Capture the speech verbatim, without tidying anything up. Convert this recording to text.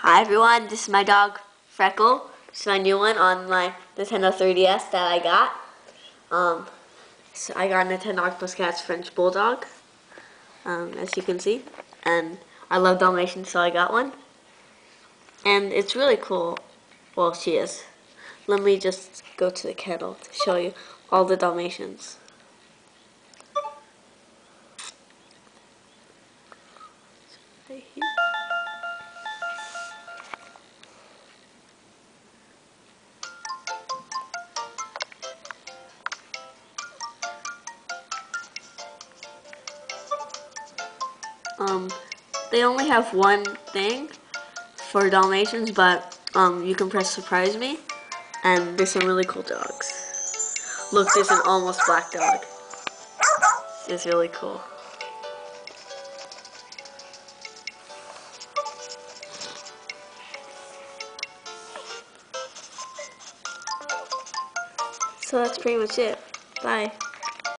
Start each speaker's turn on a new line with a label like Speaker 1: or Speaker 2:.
Speaker 1: Hi everyone, this is my dog Freckle. This is my new one on my Nintendo three D S that I got. Um, so I got a Nintendogs plus Cats French Bulldog, um, as you can see. And I love dalmatians, so I got one. And it's really cool. Well, she is. Let me just go to the kennel to show you all the dalmatians. Right here. Um, they only have one thing for dalmatians, but um, you can press surprise me, and there's some really cool dogs. Look, there's an almost black dog. It's really cool. So that's pretty much it. Bye.